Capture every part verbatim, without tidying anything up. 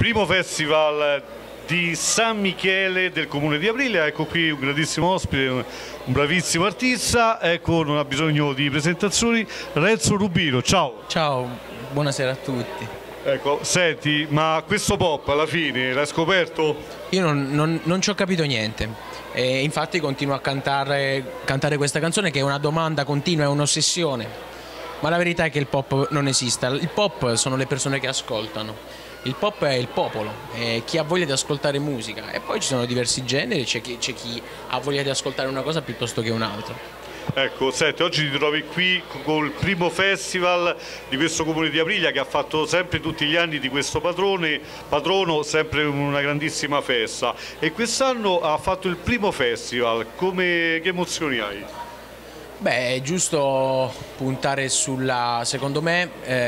primo festival di San Michele del Comune di Aprilia. Ecco qui un grandissimo ospite, un bravissimo artista. Ecco, non ha bisogno di presentazioni, Renzo Rubino. Ciao. Ciao, buonasera a tutti. Ecco, senti, ma questo pop alla fine l'hai scoperto? Io non, non, non ci ho capito niente e infatti continuo a cantare, cantare questa canzone, che è una domanda continua, è un'ossessione. Ma la verità è che il pop non esiste. Il pop sono le persone che ascoltano. Il pop è il popolo, è chi ha voglia di ascoltare musica, e poi ci sono diversi generi, c'è chi, c'è chi ha voglia di ascoltare una cosa piuttosto che un'altra. Ecco, senti, oggi ti trovi qui col primo festival di questo Comune di Aprilia, che ha fatto sempre tutti gli anni di questo patrone, patrono, sempre una grandissima festa, e quest'anno ha fatto il primo festival. Come, che emozioni hai? Beh, è giusto puntare sulla, secondo me,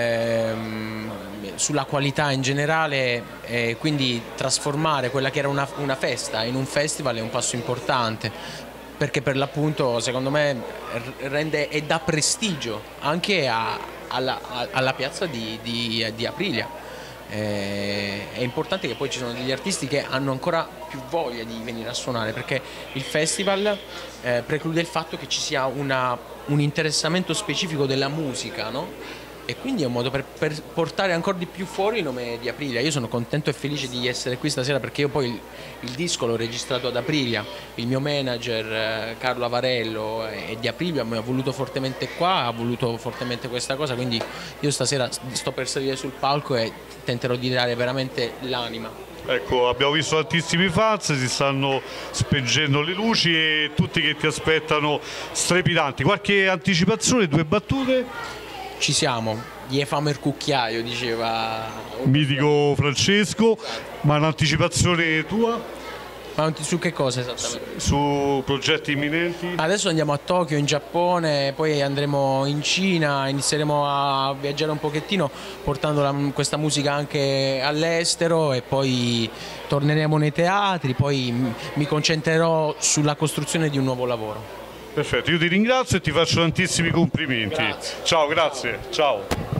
ehm, sulla qualità in generale, e quindi trasformare quella che era una, una festa in un festival è un passo importante, perché per l'appunto secondo me rende e dà prestigio anche a, alla, alla piazza di, di, di Aprilia. Eh, è importante che poi ci sono degli artisti che hanno ancora più voglia di venire a suonare, perché il festival eh, preclude il fatto che ci sia una, un interessamento specifico della musica, no? E quindi è un modo per, per portare ancora di più fuori il nome di Aprilia. Io sono contento e felice di essere qui stasera, perché io poi il, il disco l'ho registrato ad Aprilia, il mio manager eh, Carlo Avarello è di Aprilia, mi ha voluto fortemente qua, ha voluto fortemente questa cosa, quindi io stasera sto per salire sul palco e tenterò di dare veramente l'anima. Ecco, abbiamo visto tantissimi fans, si stanno spengendo le luci e tutti che ti aspettano strepidanti. Qualche anticipazione, due battute? Ci siamo, gli è fame il cucchiaio, diceva mitico Francesco. Ma un'anticipazione tua? Ma su che cosa esattamente? Su progetti imminenti? Adesso andiamo a Tokyo, in Giappone, poi andremo in Cina, inizieremo a viaggiare un pochettino portando la, questa musica anche all'estero, e poi torneremo nei teatri, poi mi concentrerò sulla costruzione di un nuovo lavoro. Perfetto, io ti ringrazio e ti faccio tantissimi complimenti. Grazie. Ciao, grazie. Ciao.